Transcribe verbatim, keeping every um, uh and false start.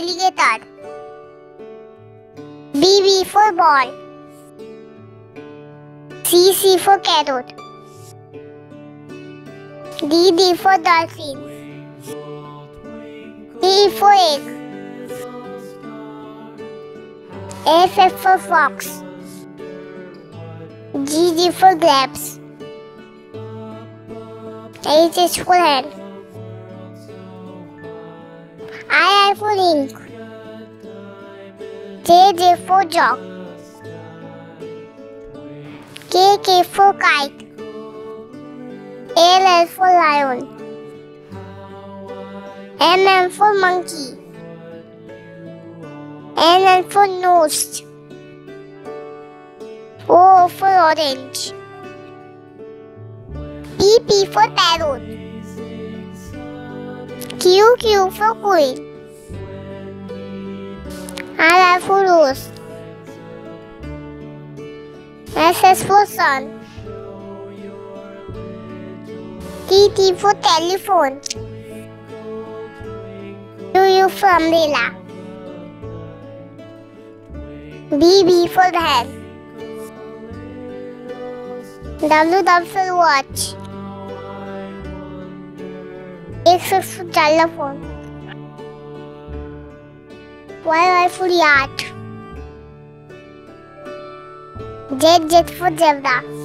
alligator. B B for ball. C C for carrot. D D for dolphin. E for egg. F F for fox. G G for grapes. H H for hen. I I for ink. J J for jog. K K for kite. L L for lion. M M for monkey. N N for nose. O for orange. P P for parrot. Q Q for queen. R R for rose. S S for sun. T T for telephone. U U for umbrella. B B for bag. W W for watch. X X for telephone. Y Y for yacht. Z Z for zebra.